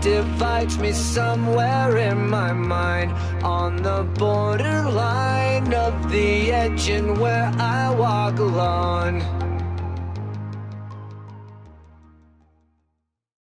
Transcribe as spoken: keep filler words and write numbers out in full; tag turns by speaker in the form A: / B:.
A: divides me somewhere in my mind, on the borderline of the edge and where I walk alone.